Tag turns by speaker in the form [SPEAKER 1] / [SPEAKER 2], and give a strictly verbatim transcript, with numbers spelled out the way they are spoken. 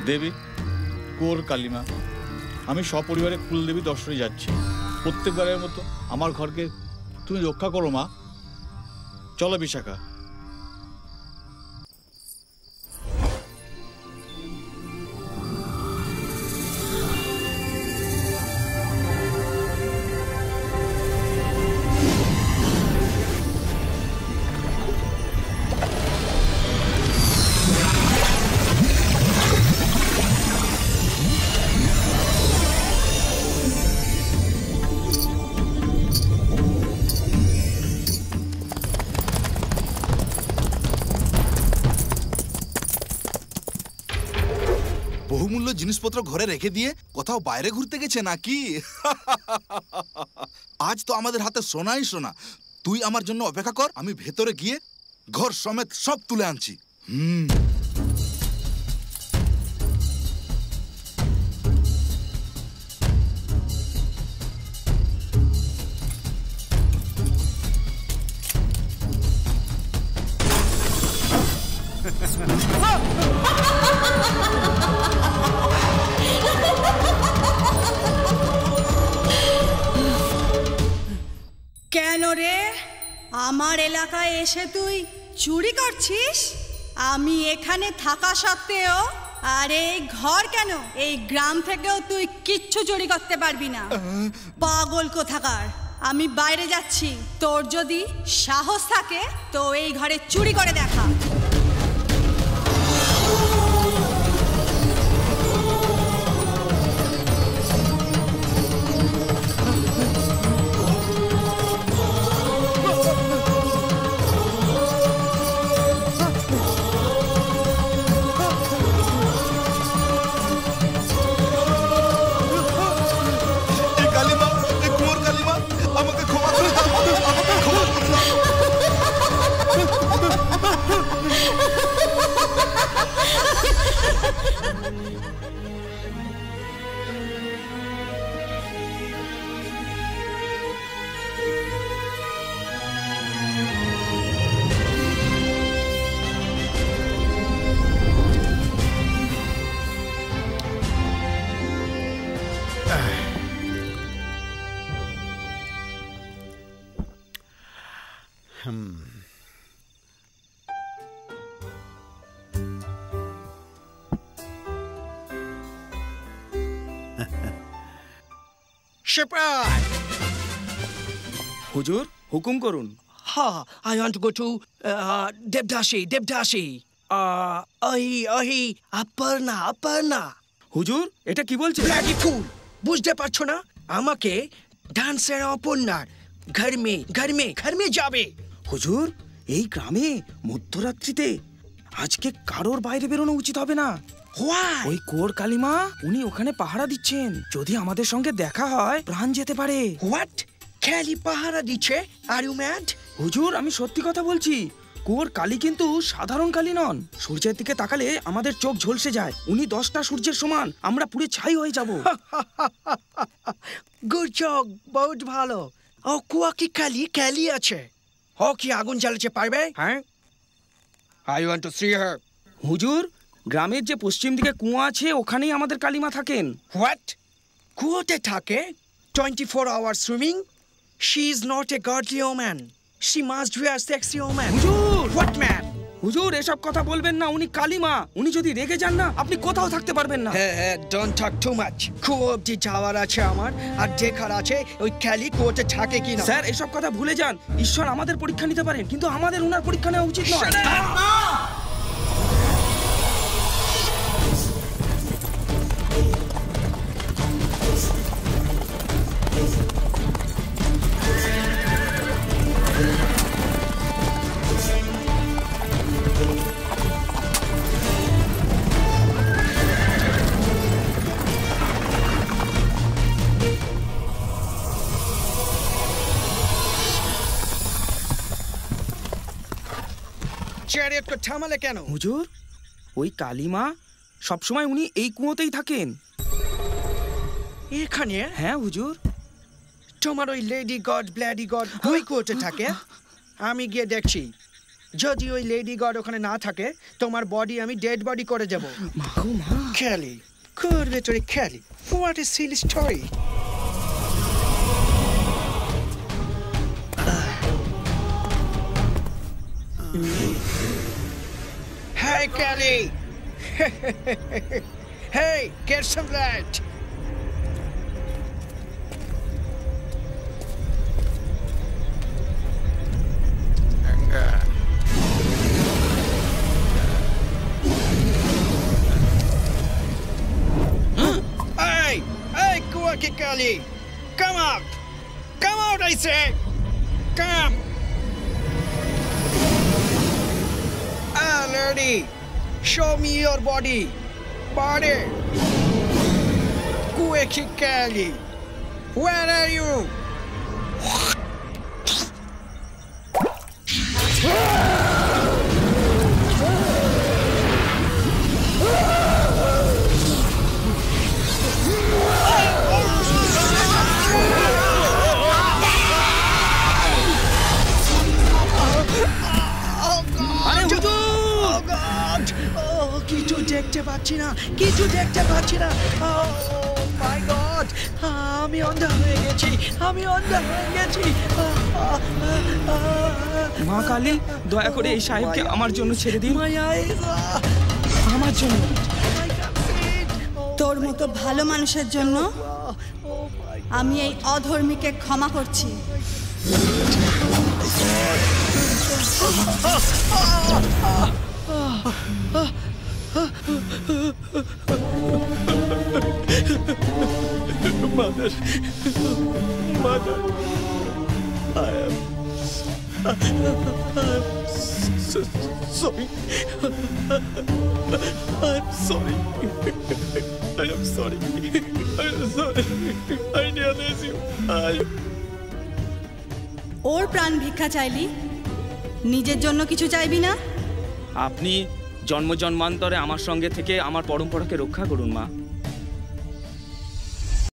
[SPEAKER 1] দেবী, core কালিমা, আমি সপরিবারে কুলদেবী দর্শনে যাচ্ছি। প্রত্যেকবারের মতো আমার ঘরকে তুমি রক্ষা করো মা। চলো বিশাখা।
[SPEAKER 2] বহুমূল্য জিনিসপত্র ঘরে রেখে দিয়ে কোথাও বাইরে ঘুরতে গেছে নাকি? আজ তো আমাদের হাতে সোনাই সোনা। তুই আমার জন্য অপেক্ষা কর, আমি ভেতরে গিয়ে ঘর সমেত সব তুলে আনছি। হুম
[SPEAKER 3] কেন রে আমার এলাকায় এসে তুই চুরি করছিস? আমি এখানে থাকা সত্ত্বেও, আর এই ঘর কেন, এই গ্রাম থেকেও তুই কিচ্ছু চুরি করতে পারবি না। পাগল কোথাকার, আমি বাইরে যাচ্ছি। তোর যদি সাহস থাকে তো এই ঘরে চুরি করে দেখা।
[SPEAKER 4] হুজুর হুকুম করুন।
[SPEAKER 5] হ্যাঁ, I want to go to uh, devadasi devadasi uh, ahi ahi aparna aparna।
[SPEAKER 4] হুজুর এটা কি বলছে?
[SPEAKER 5] ব্ল্যাডি ফুল, বুঝতে পারছো না? আমাকে ডান্সের অপর্ণার ঘর মে ঘর মে ঘর মে যাবে।
[SPEAKER 4] হুজুর এই গ্রামে মধ্যরাত্রিতে আজকে কারোর বাইরে বেরোনো উচিত হবে না। ওই কোর কালিমা উনি ওখানে পাহারা দিচ্ছেন, যদি আমাদের সঙ্গে দেখা হয় প্রাণ যেতে পারে।
[SPEAKER 5] হোয়াট? খালি পাহারা দিচ্ছে? Are you mad?
[SPEAKER 4] হুজুর আমি সত্যি কথা বলছি, কোর কালী কিন্তু সাধারণ কালী নন। সূর্যের দিকে তাকালে আমাদের চোখ ঝলসে যায়। উনি দশটা সূর্যের সমান, আমরা পুরো ছাই হয়ে যাব।
[SPEAKER 5] গুড জব, বহুত ভালো। ও কুয়া কি কালী কালী আছে? ও কি আগুন জ্বালাতে পারবে? হ্যাঁ, I want to see her.
[SPEAKER 4] হুজুর গ্রামের যে পশ্চিম দিকে কুয়া আছে ওখানেই আমাদের কালিমা থাকেন।
[SPEAKER 5] হোয়াট? কুয়োতে থাকে? Twenty four hours swimming? She is not a godly woman, she must be a sexy woman.
[SPEAKER 4] হুজুর
[SPEAKER 5] হোয়াট ম্যান?
[SPEAKER 4] হুজুর এসব কথা বলবেন না, উনি কালিমা। উনি যদি রেগে যান না আপনি কোথাও থাকতে পারবেন না।
[SPEAKER 5] হ্যাঁ হ্যাঁ, ডোন্ট টক টু মাচ। কুয়ো অব্দি যাওয়ার আছে আমার, আর দেখার আছে ওই কালী কুয়োতে থাকে কিনা।
[SPEAKER 4] স্যার এসব কথা ভুলে যান। ঈশ্বর আমাদের পরীক্ষা নিতে পারেন, কিন্তু আমাদের ওনার পরীক্ষা নেওয়া উচিত নয়।
[SPEAKER 5] চ্যারিয়ট থামালে কেন?
[SPEAKER 4] হুজুর ওই কালিমা সবসময় উনি এই কুয়োতেই থাকেন।
[SPEAKER 5] এখানে?
[SPEAKER 4] হ্যাঁ হুজুর।
[SPEAKER 5] তোমার ওই লেডি গড ব্ল্যাডি গড ওই কুয়োতে থাকে? আমি গিয়ে দেখছি। যদি ওই লেডি গড ওখানে না থাকে তোমার বডি আমি ডেড বডি করে যাব।
[SPEAKER 4] মা গো মা,
[SPEAKER 5] খেলি ঘর ভেতরে খেলি। What a silly story. Hey Kelly. Hey, get some light. Hey, hey, Kuaki Kelly. Come out. Come out, I say. Come. Ah, lady. Show me your body. Body. Kuaki Kelly. Where are you? কিছু দেখতে পাচ্ছি না, কিছু দেখতে পাচ্ছি না। মাই god, আমি অন্ধ হয়ে গেছি, আমি অন্ধ হয়ে গেছি।
[SPEAKER 4] মা কালী, দয়া করে এই সাহেবকে আমার জন্য ছেড়ে দিন, আমার জন্য।
[SPEAKER 3] তোর মতো ভালো মানুষের জন্য আমি এই অধর্মীকে ক্ষমা করছি।
[SPEAKER 1] Mother, mother, I am, I am so sorry. I am sorry. I am sorry. I am sorry. I realize you. I.
[SPEAKER 3] ওর প্রাণ ভিক্ষা চাইলি, নিজের জন্য কিছু চাইবি না?
[SPEAKER 4] আপনি জন্ম জন্মান্তরে আমার সঙ্গে থেকে আমার পরম্পরাকে রক্ষা করুন মা।